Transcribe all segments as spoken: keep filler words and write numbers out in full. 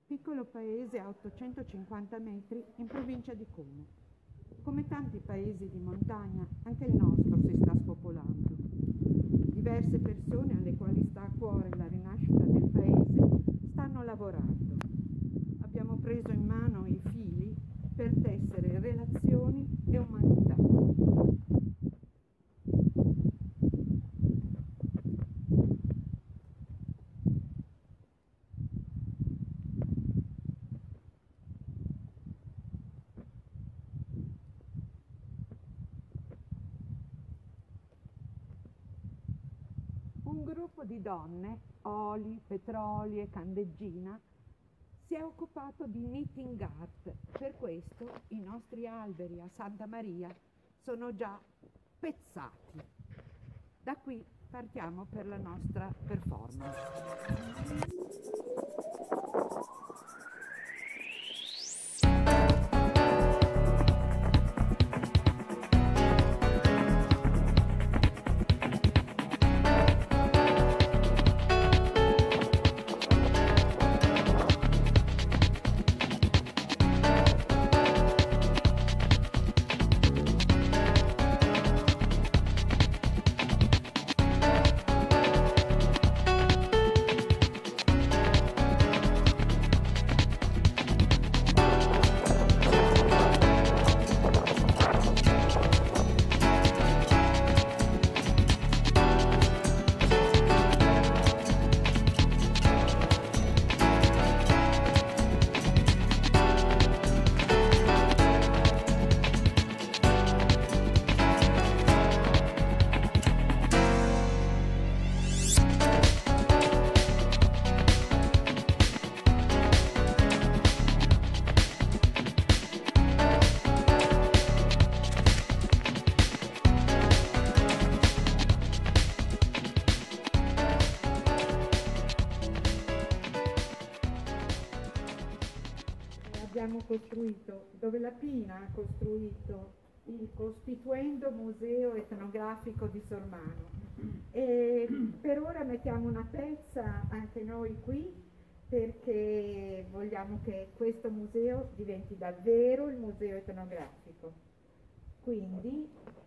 piccolo paese a ottocentocinquanta metri in provincia di Como. Come tanti paesi di montagna, anche il nostro si sta spopolando. Diverse persone alle quali sta a cuore la rinascita del paese stanno lavorando. Abbiamo preso in mano i fili per tessere relazioni e umanità. Un gruppo di donne, Oli, Petroli e Candeggina, si è occupato di knitting art. Per questo i nostri alberi a Santa Maria sono già pezzati. Da qui partiamo per la nostra performance. Abbiamo costruito, dove la Pina ha costruito il Costituendo Museo Etnografico di Sormano, e per ora mettiamo una pezza anche noi qui perché vogliamo che questo museo diventi davvero il museo etnografico. Quindi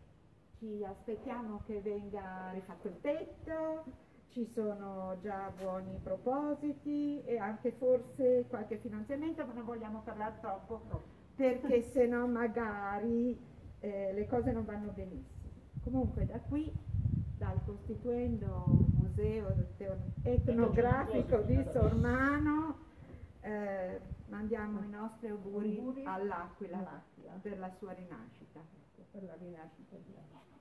ci aspettiamo che venga rifatto il tetto, ci sono già buoni propositi e anche forse qualche finanziamento, ma non vogliamo parlare troppo perché se no magari eh, le cose non vanno benissimo. Comunque da qui, dal Costituendo Museo Etnografico di Sormano, eh, mandiamo i nostri auguri all'Aquila per la sua rinascita. Per la rinascita di